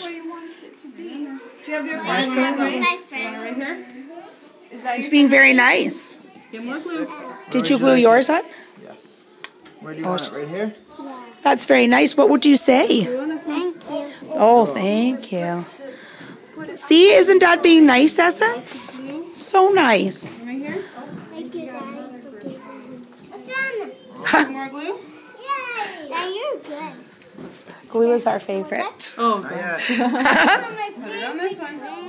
you want it to be. Do you have your Nice phone to right here? She's being very nice. Get more glue. Did you glue yours on? Yes. Where do you want it? Right here? Yeah. That's very nice. What would you say? Thank you. Oh, thank you. See, isn't Dad being nice, Essence? So nice. Right here. Thank you, Daddy, for giving me. Some more glue? Yay! Now you're good. Glue is our favorite. Oh, Not yet. My put it on this one. favorite